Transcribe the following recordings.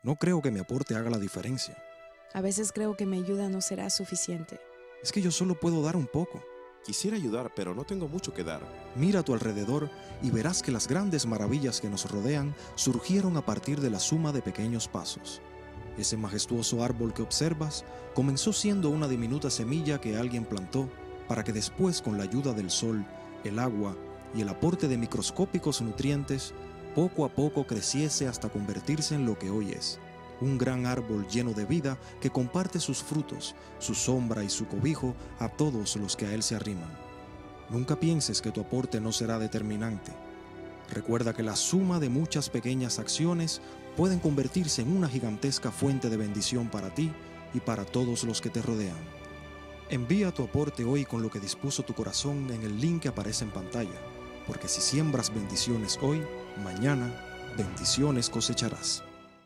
No creo que mi aporte haga la diferencia. A veces creo que mi ayuda no será suficiente. Es que yo solo puedo dar un poco. Quisiera ayudar, pero no tengo mucho que dar. Mira a tu alrededor y verás que las grandes maravillas que nos rodean surgieron a partir de la suma de pequeños pasos. Ese majestuoso árbol que observas comenzó siendo una diminuta semilla que alguien plantó para que después, con la ayuda del sol, el agua y el aporte de microscópicos nutrientes, poco a poco creciese hasta convertirse en lo que hoy es. Un gran árbol lleno de vida que comparte sus frutos, su sombra y su cobijo a todos los que a él se arriman. Nunca pienses que tu aporte no será determinante. Recuerda que la suma de muchas pequeñas acciones pueden convertirse en una gigantesca fuente de bendición para ti y para todos los que te rodean. Envía tu aporte hoy con lo que dispuso tu corazón en el link que aparece en pantalla, porque si siembras bendiciones hoy, mañana bendiciones cosecharás.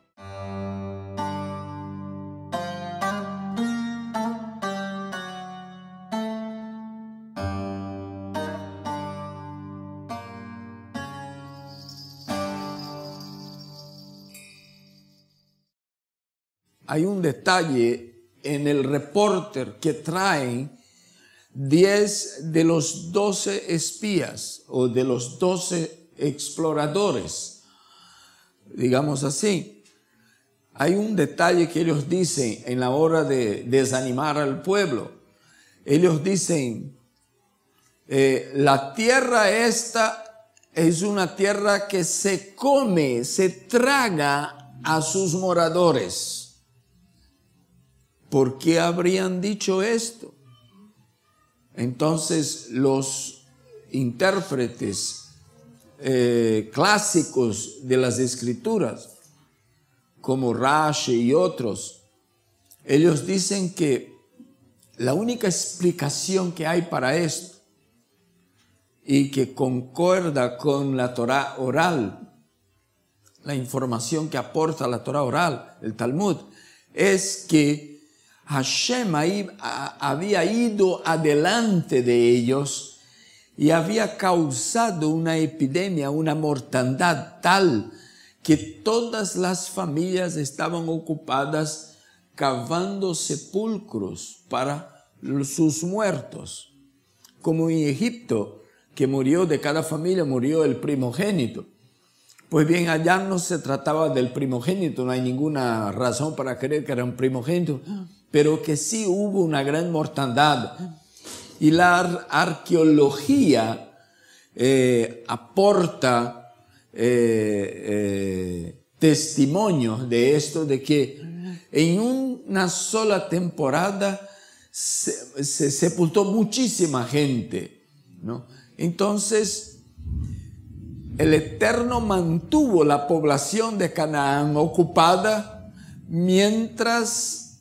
Hay un detalle en el reporter que traen 10 de los 12 espías o de los 12 exploradores, digamos así. Hay un detalle que ellos dicen en la hora de desanimar al pueblo. Ellos dicen, la tierra esta es una tierra que se come, se traga a sus moradores. ¿Por qué habrían dicho esto? Entonces los intérpretes clásicos de las Escrituras, como Rashi y otros, ellos dicen que la única explicación que hay para esto y que concuerda con la Torah oral, la información que aporta la Torah oral, el Talmud, es que Hashem había ido adelante de ellos y había causado una epidemia, una mortandad tal que todas las familias estaban ocupadas cavando sepulcros para sus muertos. Como en Egipto, que murió de cada familia, murió el primogénito. Pues bien, allá no se trataba del primogénito, no hay ninguna razón para creer que era un primogénito, pero que sí hubo una gran mortandad. Y la arqueología aporta testimonios de esto, de que en una sola temporada se sepultó muchísima gente, ¿no? Entonces, el Eterno mantuvo la población de Canaán ocupada mientras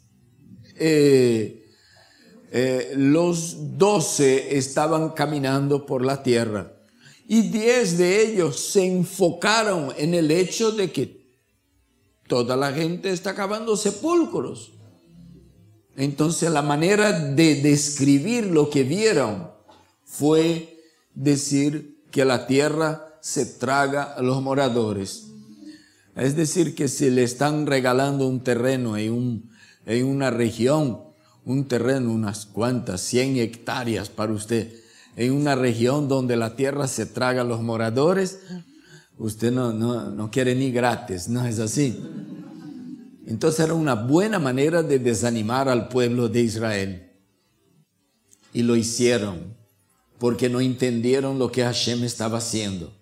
los 12 estaban caminando por la tierra. Y 10 de ellos se enfocaron en el hecho de que toda la gente está cavando sepulcros. Entonces la manera de describir lo que vieron fue decir que la tierra se traga a los moradores. Es decir, que si le están regalando un terreno en una región, un terreno, unas cuantas, 100 hectáreas para usted, en una región donde la tierra se traga a los moradores, usted no quiere ni gratis, ¿no es así? Entonces era una buena manera de desanimar al pueblo de Israel. Y lo hicieron, porque no entendieron lo que Hashem estaba haciendo.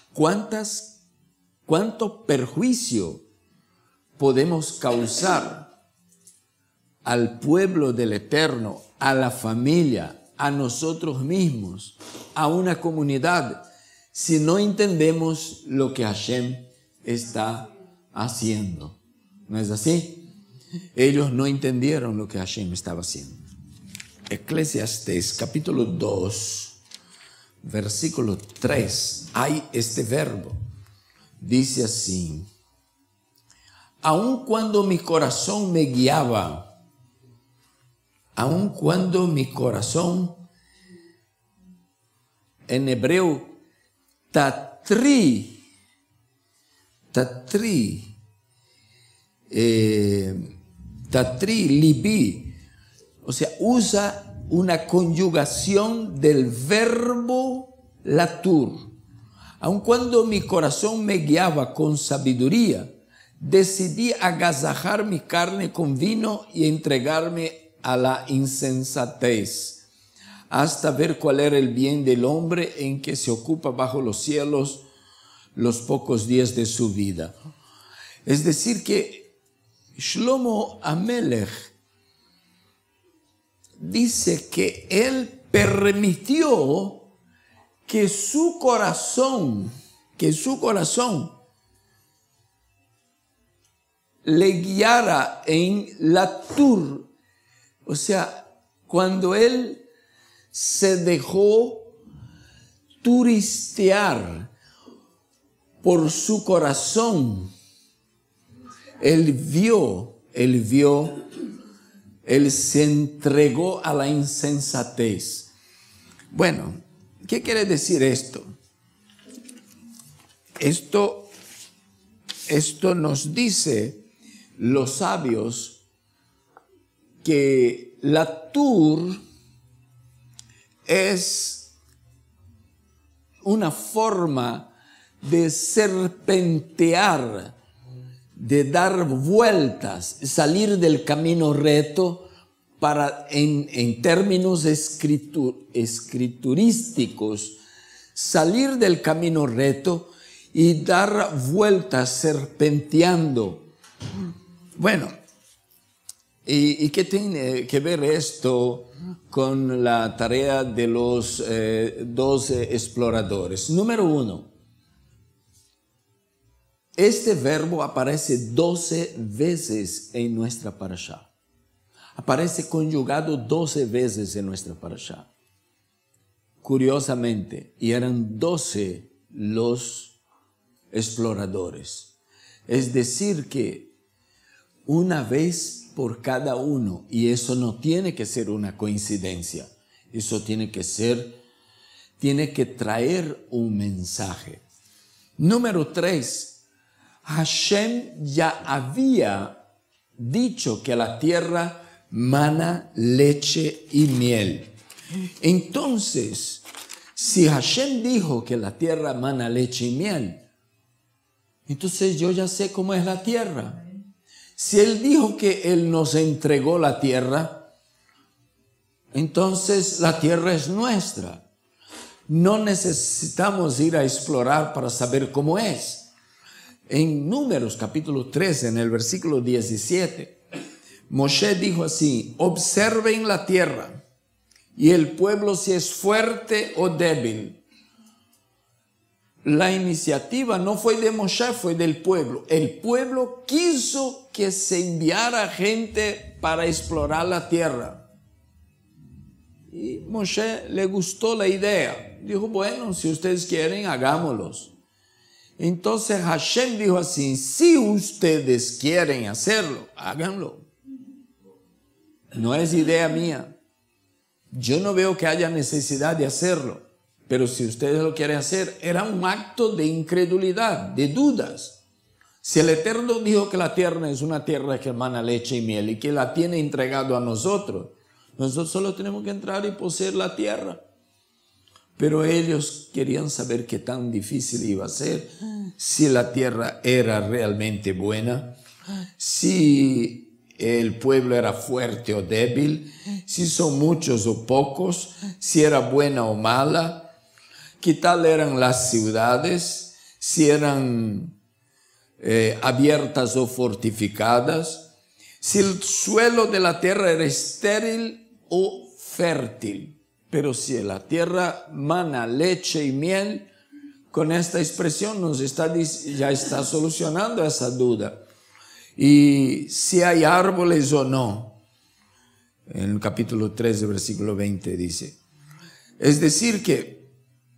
¿Cuánto perjuicio podemos causar al pueblo del Eterno, a la familia, a nosotros mismos, a una comunidad, si no entendemos lo que Hashem está haciendo? ¿No es así? Ellos no entendieron lo que Hashem estaba haciendo. Eclesiastés capítulo 2, versículo 3, hay este verbo. Dice así: aun cuando mi corazón me guiaba, aun cuando mi corazón, en hebreo, tatri, tatri, libi. O sea, usa una conjugación del verbo latur. Aun cuando mi corazón me guiaba con sabiduría, decidí agasajar mi carne con vino y entregarme a la insensatez, hasta ver cuál era el bien del hombre en que se ocupa bajo los cielos los pocos días de su vida. Es decir que Shlomo Amelech dice que él permitió que su corazón le guiara en la tur. O sea, cuando él se dejó turistear por su corazón, él se entregó a la insensatez. Bueno, ¿qué quiere decir esto? Esto nos dice los sabios que la tur es una forma de serpentear, de dar vueltas, salir del camino recto para, en términos escriturísticos, salir del camino recto y dar vueltas serpenteando. Bueno, ¿y qué tiene que ver esto con la tarea de los 12 exploradores? Número 1. Este verbo aparece 12 veces en nuestra parashá. Aparece conjugado 12 veces en nuestra parashá. Curiosamente, y eran 12 los exploradores. Es decir que una vez por cada uno, y eso no tiene que ser una coincidencia, eso tiene que traer un mensaje. Número 3. Hashem ya había dicho que la tierra mana leche y miel. Entonces, si Hashem dijo que la tierra mana leche y miel, entonces yo ya sé cómo es la tierra. Si Él dijo que Él nos entregó la tierra, entonces la tierra es nuestra. No necesitamos ir a explorar para saber cómo es. En Números capítulo 13, en el versículo 17, Moshe dijo así: observen la tierra y el pueblo si es fuerte o débil. La iniciativa no fue de Moshe, fue del pueblo. El pueblo quiso que se enviara gente para explorar la tierra. Y Moshe le gustó la idea. Dijo, bueno, si ustedes quieren, hagámoslos. Entonces Hashem dijo así: si ustedes quieren hacerlo, háganlo. No es idea mía. Yo no veo que haya necesidad de hacerlo. Pero si ustedes lo quieren hacer, era un acto de incredulidad, de dudas. Si el Eterno dijo que la tierra es una tierra que emana leche y miel y que la tiene entregado a nosotros solo tenemos que entrar y poseer la tierra. Pero ellos querían saber qué tan difícil iba a ser, si la tierra era realmente buena, si el pueblo era fuerte o débil, si son muchos o pocos, si era buena o mala, qué tal eran las ciudades, si eran abiertas o fortificadas, si el suelo de la tierra era estéril o fértil. Pero si la tierra mana leche y miel, con esta expresión ya está solucionando esa duda. Y si hay árboles o no. En el capítulo 13, versículo 20 dice. Es decir que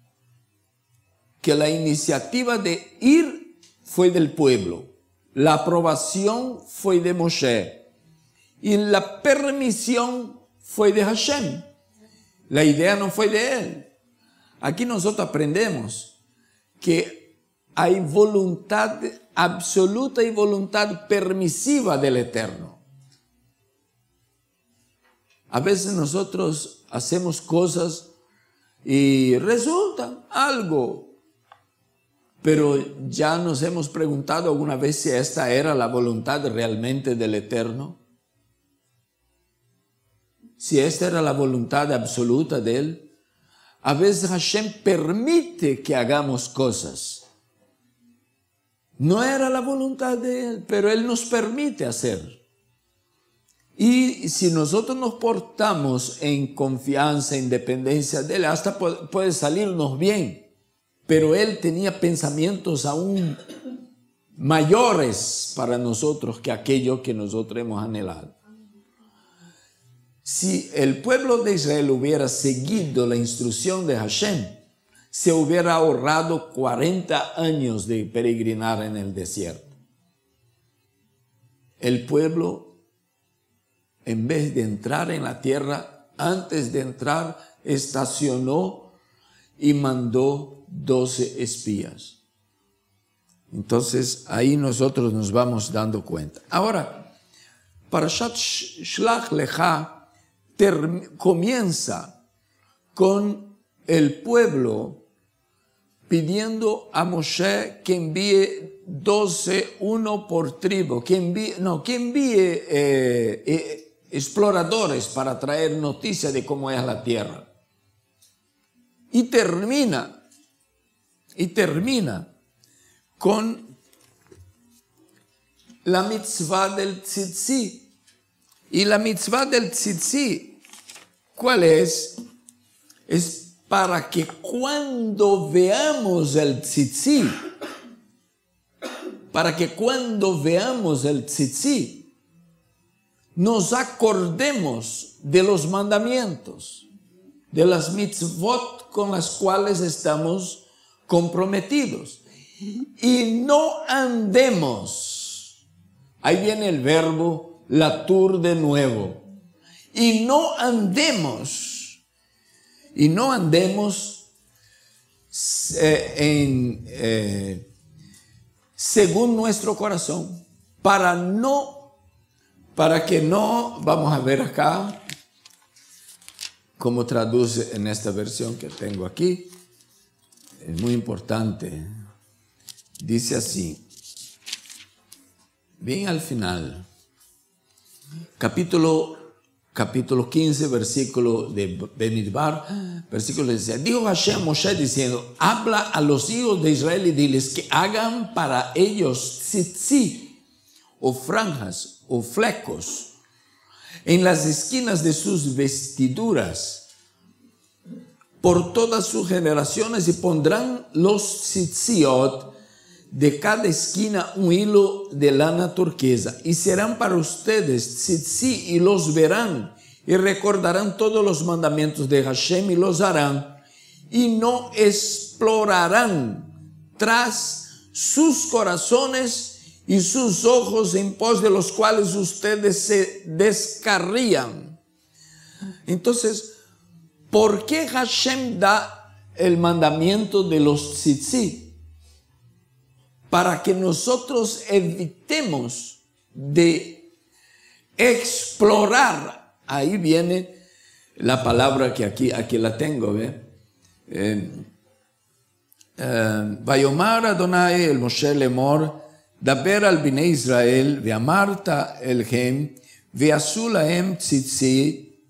la iniciativa de ir fue del pueblo. La aprobación fue de Moshe. Y la permisión fue de Hashem. La idea no fue de él. Aquí nosotros aprendemos que hay voluntad absoluta y voluntad permisiva del Eterno. A veces nosotros hacemos cosas y resulta algo, pero ya nos hemos preguntado alguna vez si esta era la voluntad realmente del Eterno. Si esta era la voluntad absoluta de Él. A veces Hashem permite que hagamos cosas. No era la voluntad de Él, pero Él nos permite hacer. Y si nosotros nos portamos en confianza, en dependencia de Él, hasta puede salirnos bien. Pero Él tenía pensamientos aún mayores para nosotros que aquello que nosotros hemos anhelado. Si el pueblo de Israel hubiera seguido la instrucción de Hashem, se hubiera ahorrado 40 años de peregrinar en el desierto. El pueblo, en vez de entrar en la tierra, antes de entrar, estacionó y mandó 12 espías. Entonces, ahí nosotros nos vamos dando cuenta. Ahora, Parashat Shlach Lecha comienza con el pueblo pidiendo a Moshe que envíe 12, uno por tribu, que envíe exploradores para traer noticia de cómo es la tierra. Y termina con la mitzvah del tzitzi. Y la mitzvah del tzitzi, ¿cuál es? Es para que cuando veamos el tzitzi, nos acordemos de los mandamientos, de las mitzvot con las cuales estamos comprometidos. Y no andemos, ahí viene el verbo latur de nuevo, y no andemos según nuestro corazón, para que no, vamos a ver acá cómo traduce en esta versión que tengo aquí, es muy importante, dice así, bien al final, capítulo 15, versículo de Bemidbar, versículo 16. Dijo Hashem a Moshe diciendo, habla a los hijos de Israel y diles que hagan para ellos tzitzi, o franjas, o flecos, en las esquinas de sus vestiduras, por todas sus generaciones, y pondrán los tzitziot de cada esquina un hilo de lana turquesa, y serán para ustedes tzitzi, y los verán, y recordarán todos los mandamientos de Hashem, y los harán, y no explorarán tras sus corazones y sus ojos en pos de los cuales ustedes se descarrían. Entonces, ¿por qué Hashem da el mandamiento de los tzitzi? Para que nosotros evitemos de explorar. Ahí viene la palabra que aquí la tengo, ¿ve? Vayomar Adonai el Moshe lemor, daber al Bnei Israel, veamarta elhem, veasu lahem tzitzi,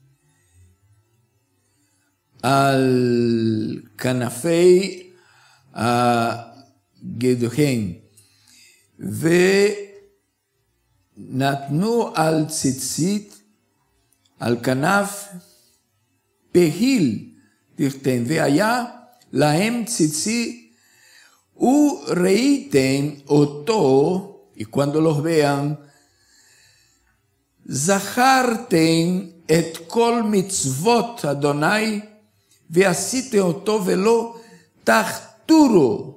al kanafei גדוהם, ונתנו על ציצית, על כנף בהיל תחתן, והיה להם ציצי, וראיתם אותו, y cuando los vean, זכרתם את כל מצוות אדוני, ועשיתם אותו ולא תחתורו.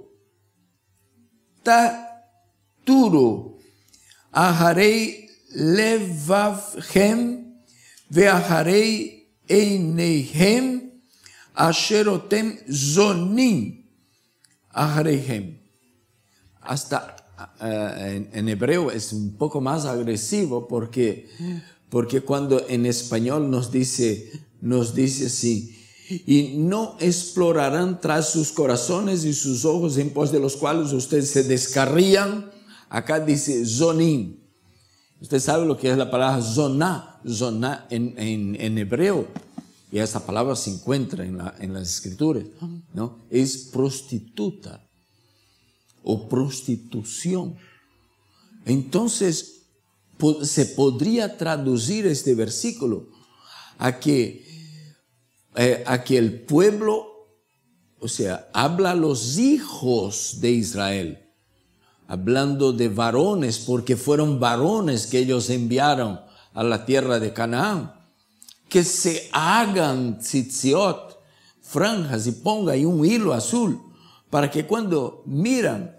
תחתורו אחרי לבבכם ואחרי עיניהם אשר אתם זונים אחריהם. Hasta en hebreo es un poco más agresivo porque cuando en español nos dice así, y no explorarán tras sus corazones y sus ojos en pos de los cuales ustedes se descarrían. Acá dice zonim. Usted sabe lo que es la palabra zoná. Zoná en hebreo. Y esa palabra se encuentra en las escrituras, ¿no? Es prostituta o prostitución. Entonces, se podría traducir este versículo a que el pueblo, o sea, habla a los hijos de Israel, hablando de varones, porque fueron varones que ellos enviaron a la tierra de Canaán, que se hagan tzitziot, franjas, y ponga ahí un hilo azul, para que cuando miran,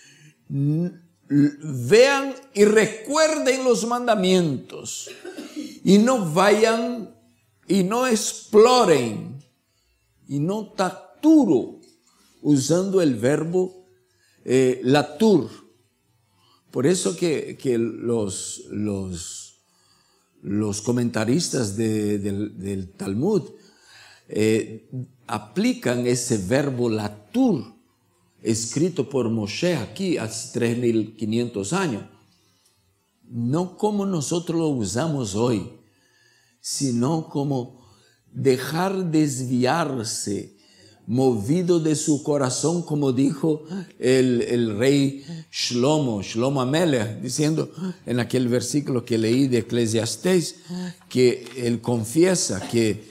vean y recuerden los mandamientos, y no vayan y no exploren, y no taturo, usando el verbo latur. Por eso que los comentaristas del Talmud aplican ese verbo latur, escrito por Moshe aquí hace 3500 años, no como nosotros lo usamos hoy, sino como dejar desviarse, movido de su corazón, como dijo el rey Shlomo Amelech, diciendo en aquel versículo que leí de Eclesiastés, que él confiesa que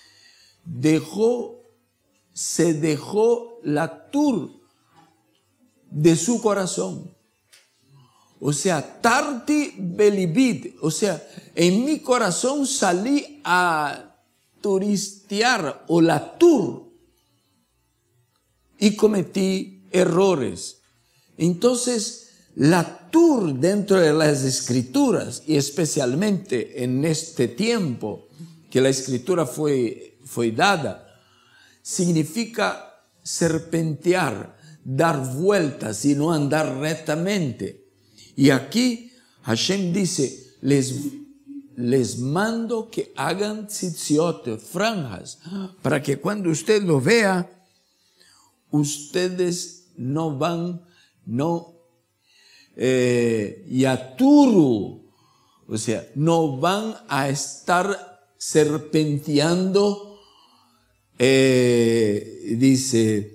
se dejó la tur de su corazón. O sea, tarti belibid, o sea, en mi corazón salí a turistear o la tur y cometí errores. Entonces, la tur dentro de las escrituras, y especialmente en este tiempo que la escritura fue dada, significa serpentear, dar vueltas y no andar rectamente. Y aquí Hashem dice, les mando que hagan tzitziot, franjas, para que cuando usted lo vea, ustedes no van, yaturu, o sea, no van a estar serpenteando, dice,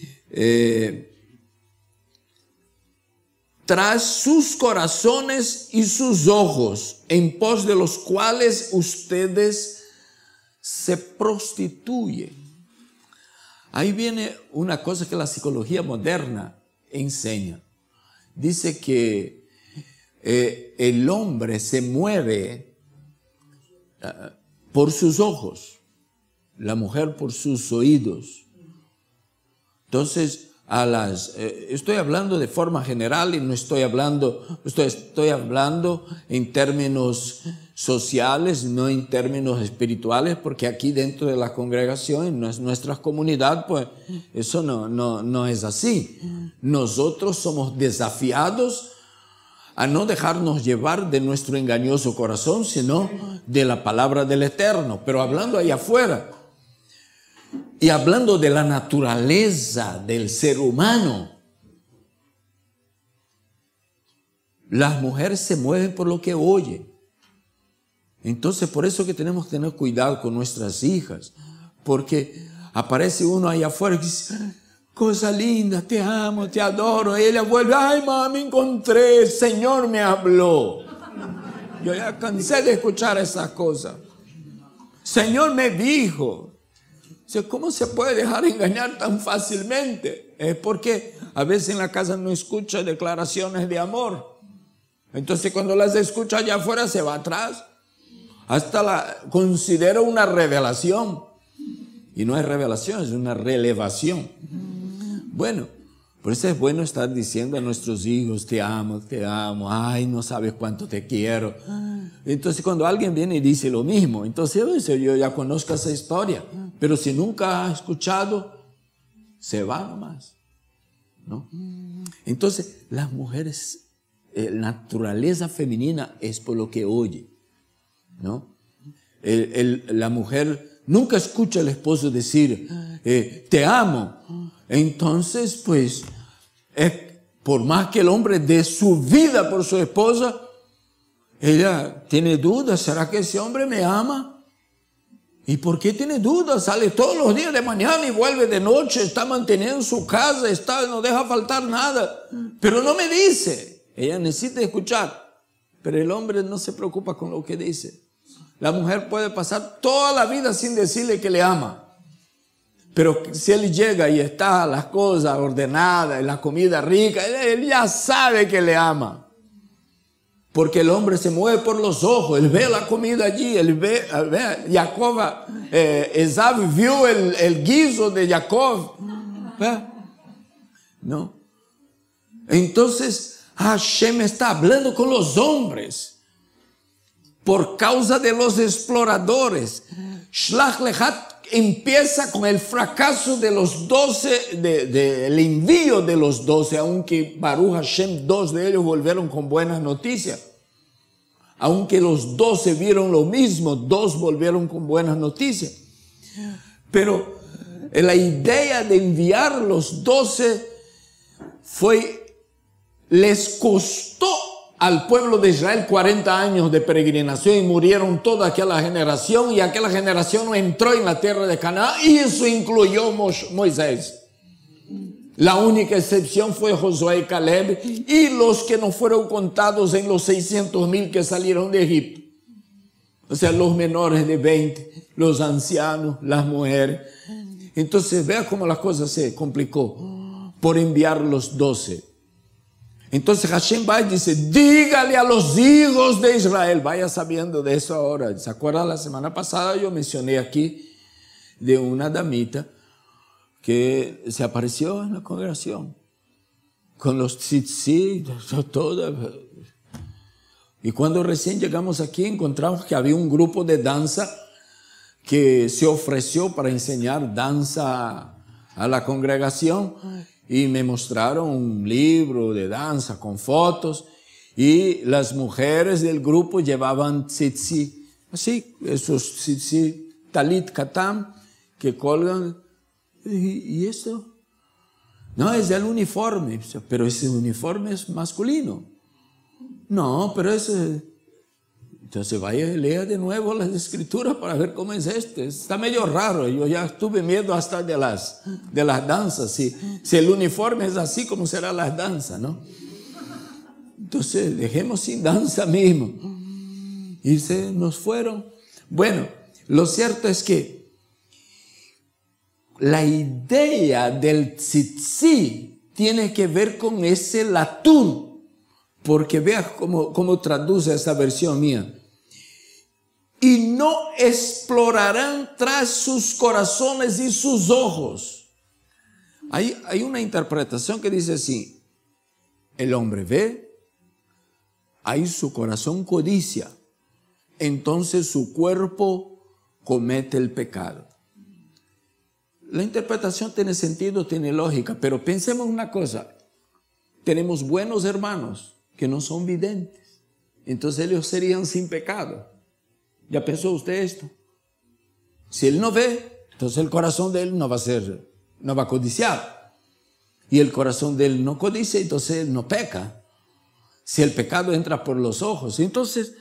tras sus corazones y sus ojos, en pos de los cuales ustedes se prostituyen. Ahí viene una cosa que la psicología moderna enseña. Dice que el hombre se mueve por sus ojos, la mujer por sus oídos. Entonces, estoy hablando de forma general y no estoy hablando en términos sociales, no en términos espirituales, porque aquí dentro de la congregación, en nuestra comunidad, pues eso no es así. Nosotros somos desafiados a no dejarnos llevar de nuestro engañoso corazón, sino de la palabra del Eterno. Pero hablando allá afuera, y hablando de la naturaleza del ser humano, las mujeres se mueven por lo que oyen. Entonces, por eso que tenemos que tener cuidado con nuestras hijas, porque aparece uno allá afuera y dice, cosa linda, te amo, te adoro, y ella vuelve, ay mami, encontré, el Señor me habló. Yo ya cansé de escuchar esas cosas. Señor me dijo. O sea, ¿cómo se puede dejar engañar tan fácilmente? Es porque a veces en la casa no escucha declaraciones de amor. Entonces cuando las escucha allá afuera se va atrás. Hasta la considera una revelación. Y no es revelación, es una relevación. Bueno, por eso es bueno estar diciendo a nuestros hijos, te amo, ay, no sabes cuánto te quiero. Entonces cuando alguien viene y dice lo mismo, entonces yo ya conozco esa historia. Pero si nunca ha escuchado, se va nomás, ¿no? Entonces, las mujeres, naturaleza femenina es por lo que oye, ¿no? La mujer nunca escucha al esposo decir, te amo. Entonces, pues, por más que el hombre dé su vida por su esposa, ella tiene dudas. ¿Será que ese hombre me ama? ¿Y por qué tiene dudas? Sale todos los días de mañana y vuelve de noche, está manteniendo su casa, no deja faltar nada, pero no me dice. Ella necesita escuchar, pero el hombre no se preocupa con lo que dice. La mujer puede pasar toda la vida sin decirle que le ama, pero si él llega y está las cosas ordenadas, la comida rica, él ya sabe que le ama. Porque el hombre se mueve por los ojos, él ve la comida allí, él ve Jacob, Esaú vio el guiso de Jacob. ¿No? Entonces Hashem está hablando con los hombres por causa de los exploradores. Shlach Lechat empieza con el fracaso de los 12, del envío de los 12, aunque Baruch Hashem, 2 de ellos volvieron con buenas noticias. Aunque los 12 vieron lo mismo, 2 volvieron con buenas noticias. Pero la idea de enviar los 12 les costó al pueblo de Israel 40 años de peregrinación y murieron toda aquella generación, y aquella generación no entró en la tierra de Canaán, y eso incluyó Moisés. La única excepción fue Josué y Caleb, y los que no fueron contados en los 600,000 que salieron de Egipto. O sea, los menores de 20, los ancianos, las mujeres. Entonces, vea cómo la cosa se complicó por enviar los 12. Entonces Hashem va y dice, dígale a los hijos de Israel. Vaya sabiendo de eso ahora. ¿Se acuerdan? La semana pasada yo mencioné aquí de una damita que se apareció en la congregación con los tzitzit, toda. Y cuando recién llegamos aquí encontramos que había un grupo de danza que se ofreció para enseñar danza a la congregación, y me mostraron un libro de danza con fotos, y las mujeres del grupo llevaban tzitzit, así, esos tzitzit, talit katam, que colgan. ¿Y esto? No, es el uniforme, pero ese uniforme es masculino. No, pero ese... Entonces vaya y lea de nuevo las escrituras para ver cómo es este. Está medio raro. Yo ya tuve miedo hasta de las danzas. Si el uniforme es así, ¿cómo será las danzas, no? Entonces dejemos sin danza mismo. Y se nos fueron. Bueno, lo cierto es que la idea del tzitzit tiene que ver con ese latún. Porque vea cómo traduce esa versión mía. Y no explorarán tras sus corazones y sus ojos. Hay una interpretación que dice así: el hombre ve, ahí su corazón codicia, entonces su cuerpo comete el pecado. La interpretación tiene sentido, tiene lógica, pero pensemos una cosa: tenemos buenos hermanos que no son videntes, entonces ellos serían sin pecado. ¿Ya pensó usted esto? Si él no ve, entonces el corazón de él no va a codiciar, y el corazón de él no codicia, entonces él no peca. Si el pecado entra por los ojos, entonces,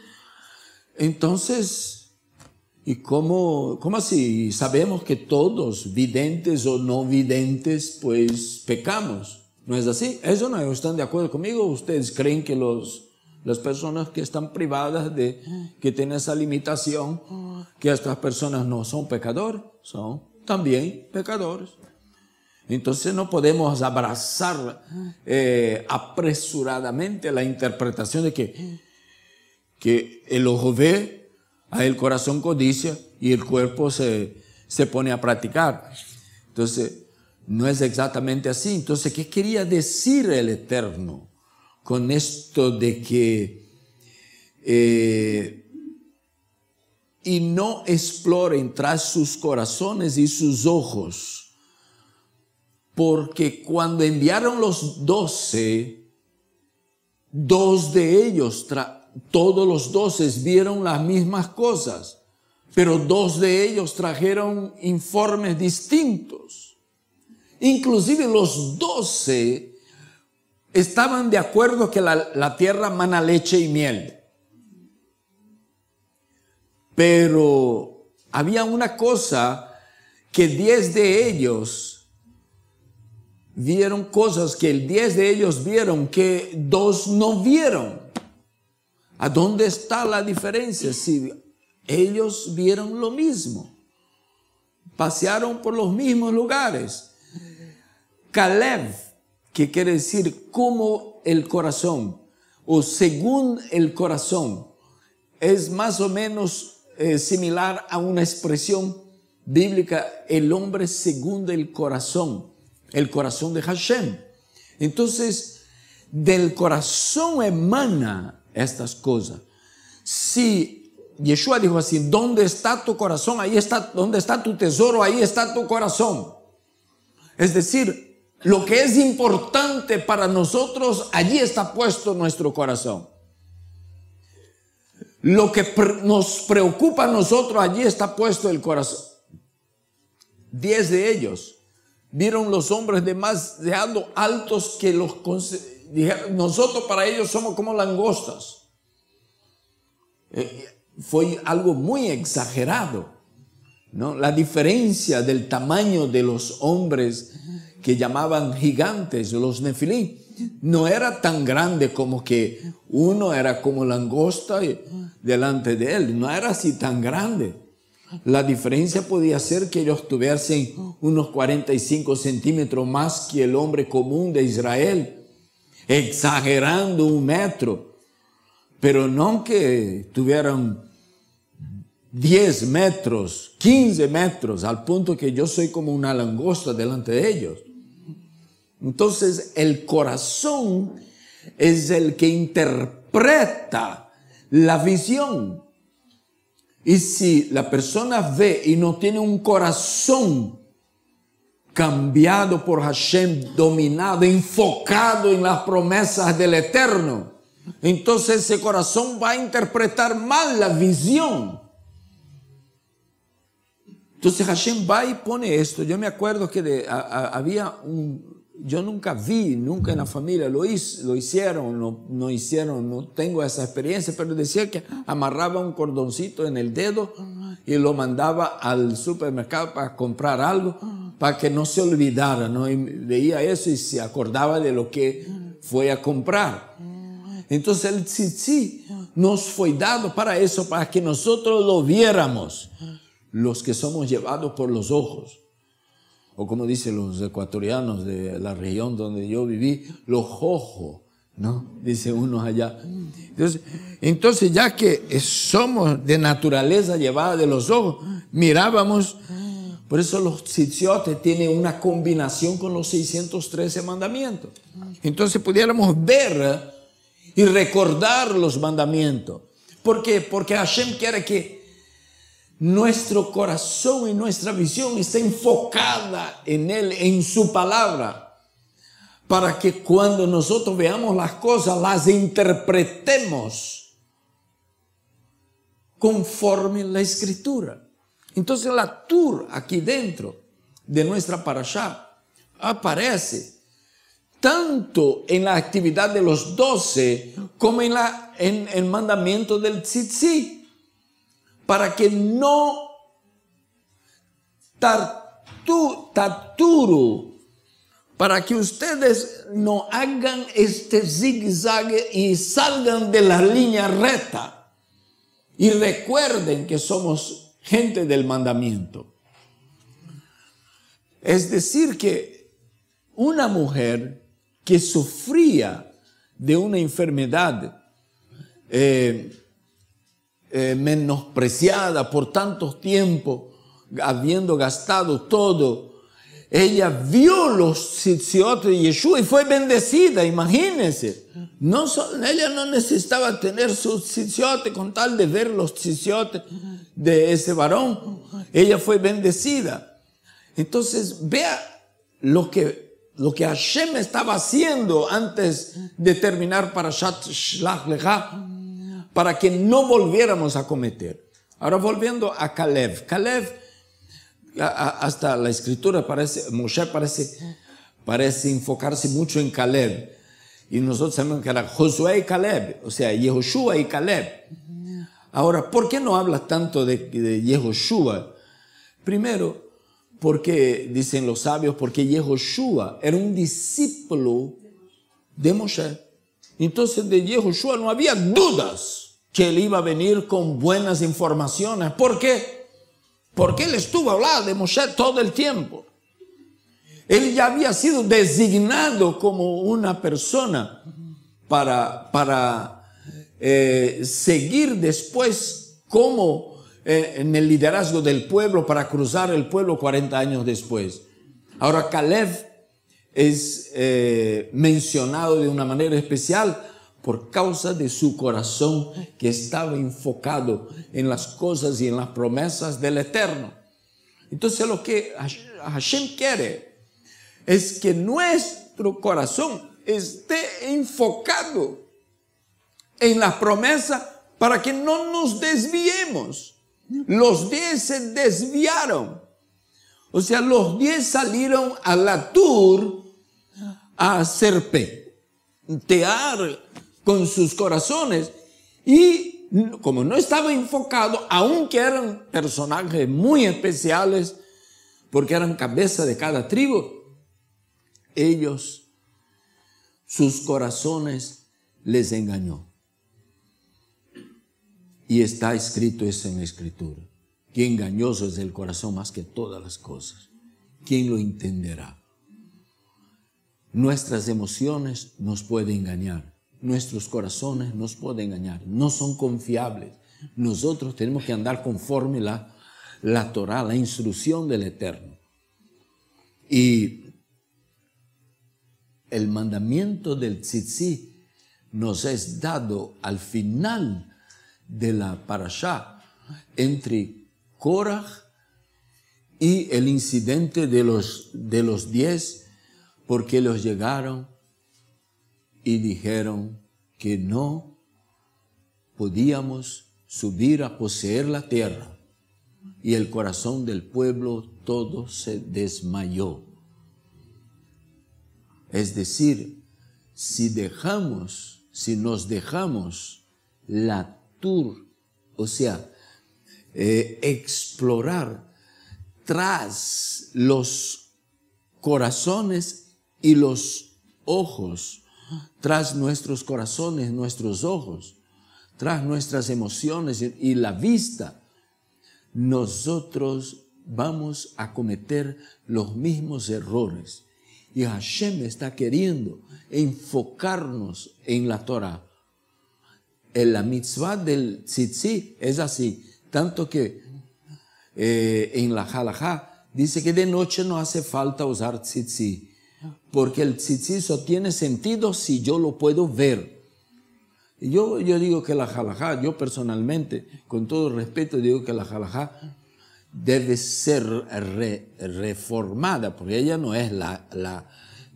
¿y cómo así? Sabemos que todos, videntes o no videntes, pues pecamos. ¿No es así? ¿Eso no están de acuerdo conmigo? ¿Ustedes creen que las personas que están privadas que tienen esa limitación, que estas personas no son pecadores? Son también pecadores. Entonces no podemos abrazar apresuradamente la interpretación de que el ojo ve, el corazón codicia y el cuerpo se pone a practicar. Entonces, no es exactamente así. Entonces, ¿qué quería decir el Eterno con esto de que y no exploren tras sus corazones y sus ojos? porque cuando enviaron los 12, dos de ellos, todos los 12 vieron las mismas cosas, pero dos de ellos trajeron informes distintos. Inclusive los 12 estaban de acuerdo que la tierra mana leche y miel. Pero había una cosa que 10 de ellos vieron cosas que 10 de ellos vieron que 2 no vieron. ¿A dónde está la diferencia? Si ellos vieron lo mismo, pasearon por los mismos lugares. Caleb, que quiere decir como el corazón o según el corazón, es más o menos similar a una expresión bíblica, el hombre según el corazón de Hashem. Entonces, del corazón emana estas cosas. Si Yeshua dijo así, ¿dónde está tu corazón? Ahí está, ¿dónde está tu tesoro? Ahí está tu corazón. Es decir, lo que es importante para nosotros, allí está puesto nuestro corazón. Lo que nos preocupa a nosotros, allí está puesto el corazón. 10 de ellos vieron los hombres demasiado altos que dijeron, nosotros para ellos somos como langostas. Fue algo muy exagerado, ¿no? La diferencia del tamaño de los hombres que llamaban gigantes, los Nefilí, no era tan grande como que uno era como langosta delante de él. No era así tan grande. La diferencia podía ser que ellos tuviesen unos 45 centímetros más que el hombre común de Israel, exagerando 1 metro, pero no que tuvieran 10 metros, 15 metros, al punto que yo soy como una langosta delante de ellos. Entonces, el corazón es el que interpreta la visión. Y si la persona ve y no tiene un corazón cambiado por Hashem, dominado, enfocado en las promesas del Eterno, entonces ese corazón va a interpretar mal la visión. Entonces Hashem va y pone esto. Yo me acuerdo que había yo nunca en la familia lo hicieron, no hicieron, no tengo esa experiencia, pero decía que amarraba un cordoncito en el dedo y lo mandaba al supermercado para comprar algo, para que no se olvidara, ¿no? Y veía eso y se acordaba de lo que fue a comprar. Entonces el tzitzit nos fue dado para eso, para que nosotros lo viéramos, los que somos llevados por los ojos. O como dicen los ecuatorianos de la región donde yo viví, los ojos, ¿no? Dice uno allá. Entonces ya que somos de naturaleza llevada de los ojos, mirábamos. Por eso los tzitziotes tienen una combinación con los 613 mandamientos. Entonces pudiéramos ver y recordar los mandamientos. ¿Por qué? Porque Hashem quiere que nuestro corazón y nuestra visión esté enfocada en Él, en su palabra, para que cuando nosotros veamos las cosas, las interpretemos conforme la Escritura. Entonces la Tur, aquí dentro de nuestra parashá, aparece tanto en la actividad de los 12 como en el mandamiento del tzitzit, para que no taturu, para que ustedes no hagan este zigzag y salgan de la línea recta. Y recuerden que somos gente del mandamiento. Es decir, que una mujer que sufría de una enfermedad menospreciada por tanto tiempo, habiendo gastado todo, ella vio los tzitziotes de Yeshua y fue bendecida, imagínense. Ella no necesitaba tener sus tzitziotes con tal de ver los tzitziotes de ese varón. Ella fue bendecida. Entonces, vea lo que lo que Hashem estaba haciendo antes de terminar Parashat Shlach Lecha, para que no volviéramos a cometer. Ahora volviendo a Caleb. Caleb, hasta la escritura Moshe parece enfocarse mucho en Caleb. Y nosotros sabemos que era Josué y Caleb, o sea, Yehoshua y Caleb. Ahora, ¿por qué no habla tanto de Yehoshua? Primero, porque, dicen los sabios, porque Yehoshua era un discípulo de Moshe. Entonces de Yehoshua no había dudas que él iba a venir con buenas informaciones. ¿Por qué? Porque él estuvo hablando de Moshe todo el tiempo. Él ya había sido designado como una persona para seguir después como en el liderazgo del pueblo, para cruzar el pueblo 40 años después. Ahora Caleb es mencionado de una manera especial por causa de su corazón que estaba enfocado en las cosas y en las promesas del Eterno. Entonces lo que Hashem quiere es que nuestro corazón esté enfocado en las promesas para que no nos desviemos. Los 10 se desviaron. O sea, los 10 salieron a la tour a serpentear con sus corazones y como no estaba enfocado, aunque eran personajes muy especiales porque eran cabeza de cada tribu, ellos, sus corazones les engañó. Y está escrito eso en la Escritura, que engañoso es el corazón más que todas las cosas. ¿Quién lo entenderá? Nuestras emociones nos pueden engañar, nuestros corazones nos pueden engañar, no son confiables. Nosotros tenemos que andar conforme la Torah, la instrucción del Eterno. Y el mandamiento del tzitzit nos es dado al final de la parashá entre Korach y el incidente de los 10, porque ellos llegaron y dijeron que no podíamos subir a poseer la tierra, y el corazón del pueblo todo se desmayó. Es decir, si nos dejamos la tour, o sea, explorar tras los corazones y los ojos, tras nuestros corazones, nuestros ojos, tras nuestras emociones y la vista, nosotros vamos a cometer los mismos errores. Y Hashem está queriendo enfocarnos en la Torah. En la mitzvah del tzitzit es así, tanto que en la halajá dice que de noche no hace falta usar tzitzit, porque el tzitzit solo tiene sentido si yo lo puedo ver. Y yo digo que la halajá, yo personalmente, con todo respeto, digo que la halajá debe ser reformada, porque ella no es la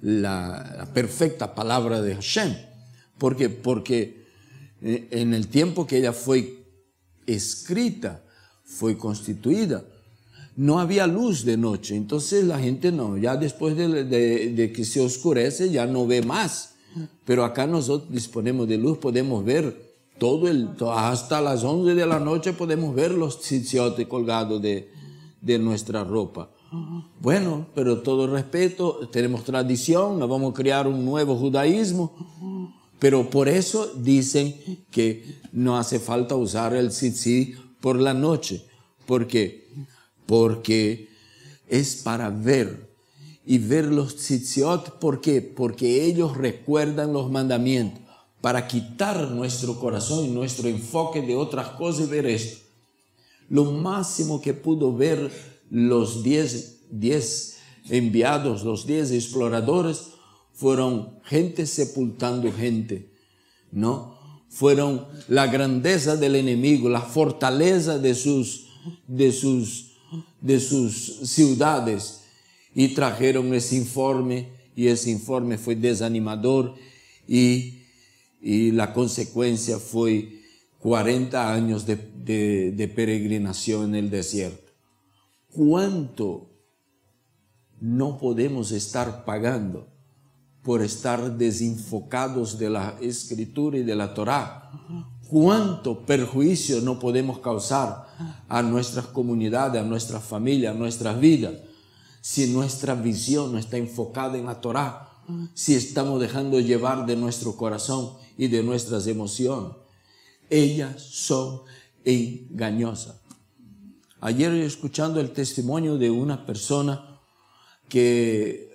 perfecta palabra de Hashem. Porque en el tiempo que ella fue escrita, fue constituida, no había luz de noche. Entonces la gente ya después de que se oscurece ya no ve más. Pero acá nosotros disponemos de luz, podemos ver hasta las 11 de la noche podemos ver los tzitzit colgados de nuestra ropa. Bueno, pero todo respeto, tenemos tradición, no vamos a crear un nuevo judaísmo, pero por eso dicen que no hace falta usar el tzitzit por la noche. ¿Por qué? Porque es para ver. Y ver los tzitzit, ¿por qué? Porque ellos recuerdan los mandamientos, para quitar nuestro corazón y nuestro enfoque de otras cosas y ver esto. Lo máximo que pudo ver los 10 enviados, los 10 exploradores, fueron gente sepultando gente, ¿no? Fueron la grandeza del enemigo, la fortaleza de sus ciudades, y trajeron ese informe y ese informe fue desanimador y la consecuencia fue 40 años de peregrinación en el desierto. ¿Cuánto no podemos estar pagando por estar desenfocados de la Escritura y de la Torá? ¿Cuánto perjuicio no podemos causar a nuestras comunidades, a nuestras familias, a nuestras vidas, si nuestra visión no está enfocada en la Torá, si estamos dejando llevar de nuestro corazón y de nuestras emociones? Ellas son engañosas. Ayer escuchando el testimonio de una persona que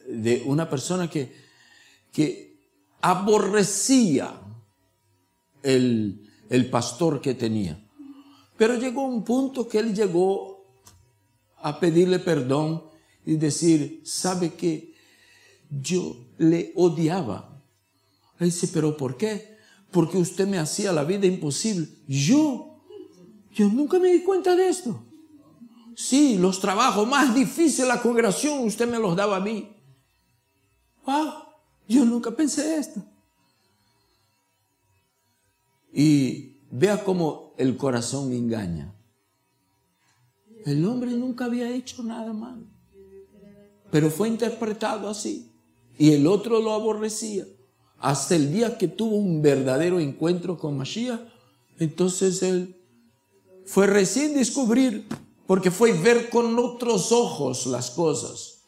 aborrecía el pastor que tenía. Pero llegó un punto que él llegó a pedirle perdón y decir, ¿sabe qué? Yo le odiaba. Él dice, ¿pero por qué? Porque usted me hacía la vida imposible. Yo nunca me di cuenta de esto. Sí, los trabajos más difíciles de la congregación, usted me los daba a mí. Wow, yo nunca pensé esto. Y vea cómo el corazón engaña. El hombre nunca había hecho nada malo, pero fue interpretado así. Y el otro lo aborrecía. Hasta el día que tuvo un verdadero encuentro con Mashiach, entonces él fue recién descubrir, porque fue ver con otros ojos las cosas.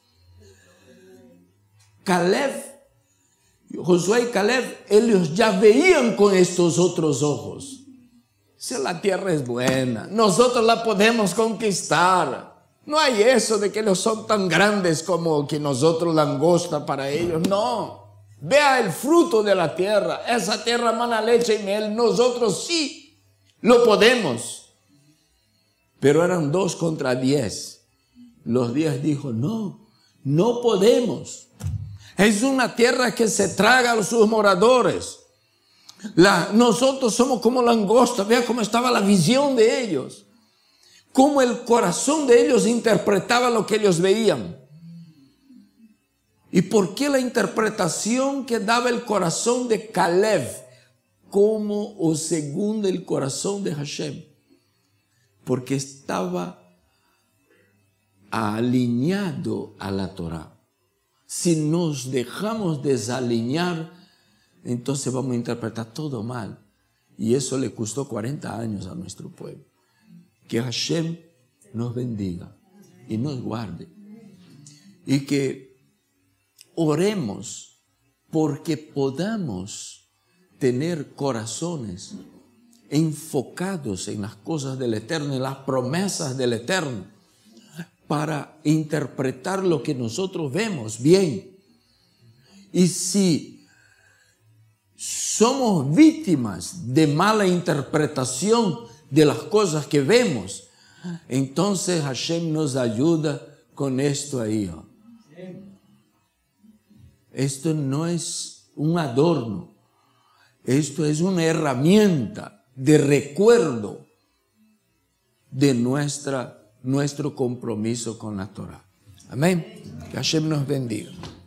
Josué y Caleb, ellos ya veían con estos otros ojos. Si la tierra es buena, nosotros la podemos conquistar. No hay eso de que ellos son tan grandes como que nosotros langosta para ellos. No. Vea el fruto de la tierra. Esa tierra mana leche y miel. Nosotros sí lo podemos. Pero eran 2 contra 10. Los 10 dijo, no podemos. Es una tierra que se traga a sus moradores. Nosotros somos como langosta. Vea cómo estaba la visión de ellos. Cómo el corazón de ellos interpretaba lo que ellos veían. ¿Y por qué la interpretación que daba el corazón de Caleb como o según el corazón de Hashem? Porque estaba alineado a la Torá. Si nos dejamos desalinear, entonces vamos a interpretar todo mal. Y eso le costó 40 años a nuestro pueblo. Que Hashem nos bendiga y nos guarde. Y que oremos porque podamos tener corazones enfocados en las cosas del Eterno, en las promesas del Eterno, para interpretar lo que nosotros vemos bien. Y si somos víctimas de mala interpretación de las cosas que vemos, entonces Hashem nos ayuda con esto ahí. Esto no es un adorno, esto es una herramienta de recuerdo de nuestro compromiso con la Torah. Amén. Que Hashem nos bendiga.